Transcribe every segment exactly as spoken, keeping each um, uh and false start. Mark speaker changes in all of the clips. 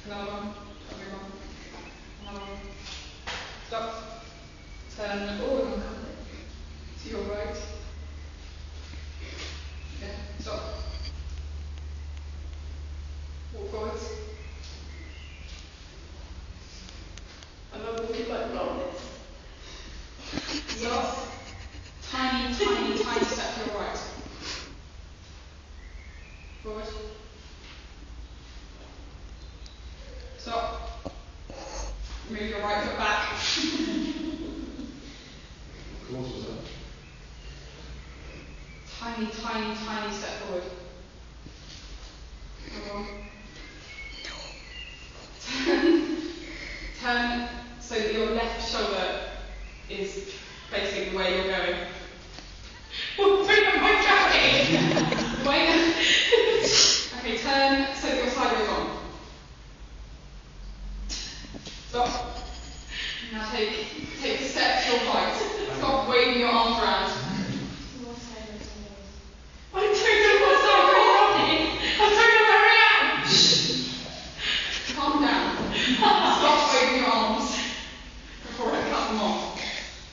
Speaker 1: Another one. Another one. Stop. Turn oh, to your right. Yeah, stop. Walk forwards. And then walk it like rollers. Stop. Tiny, tiny, tiny step to your right. Forward. Stop. Move your right foot back.
Speaker 2: What was that?
Speaker 1: Tiny, tiny, tiny step forward. Come on. Turn. Turn so that your left shoulder is facing the way you're going. Oh, bring up my gravity! Wait. Okay, turn so that your side goes on. Stop. Now take take a step to your right. Stop waving your arms around. I don't know what side we're running. I don't know where I am. Calm down. Stop waving your arms before I cut them off.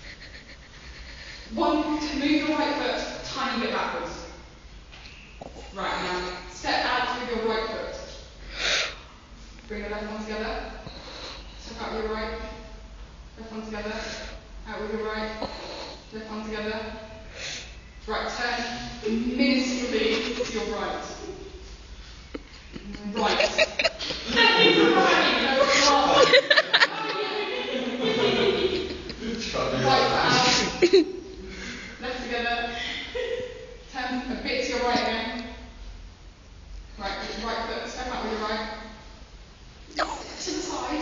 Speaker 1: One, to move your right foot a tiny bit backwards. Right, now step out with your right foot. Bring the left one together. Step out with your right. Left one together. Out with your right. Left one together. Right, turn minusculely to your right. Right. Right foot out. Left together. Turn a bit to your right again. Right, right foot. Step out with your right. To the side.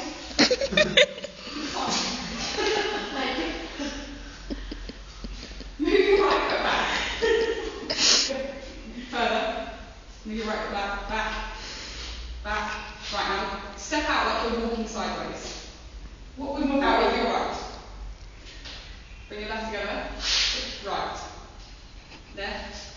Speaker 1: Move your right foot back. Further. Move your right foot back. Back. Back. Right now. Step out like you're walking sideways. What would move out with your right? Bring your left together. Right. Left.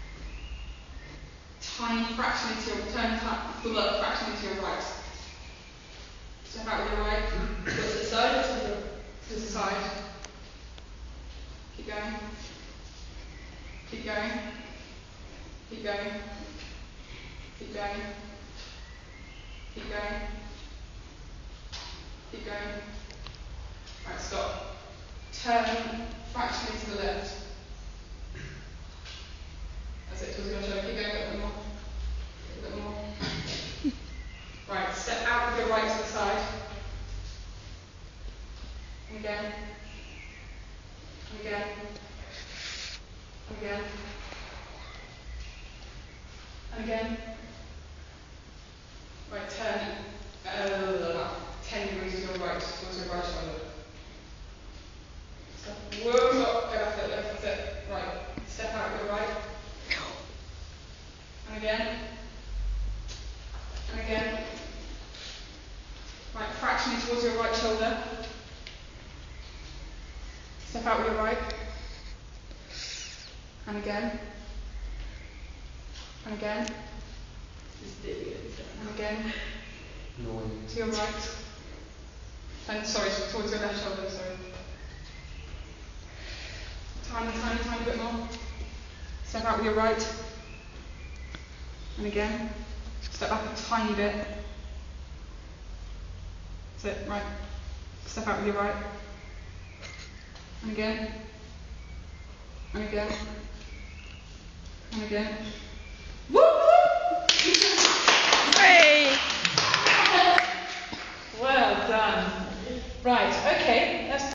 Speaker 1: Tiny fraction into your turn. Full up fraction into your right. Step out with your right. To the side. To the side. Keep going. Keep going. Keep going. Keep going. Keep going. Keep going. Right, stop. Turn fractionally to the left. That's it. Just going to show. Keep going a little bit more. A little more. Right, step out with your right to the side. And again. And again. And again. And again. Right, turn uh, about ten degrees to your right, towards your right shoulder. Stop. Whoa, stop. Go back to the left. That's it. Right. Step out with your right. And again. And again. Right, fraction towards your right shoulder. Step out with your right. And again. And again. And again.
Speaker 2: No.
Speaker 1: To your right. And sorry, towards your left shoulder, sorry. Tiny, tiny, tiny bit more. Step out with your right. And again. Step back a tiny bit. That's it, right. Step out with your right. And again. And again. And again. Woo!
Speaker 3: Hey!
Speaker 1: Well done. Right, okay.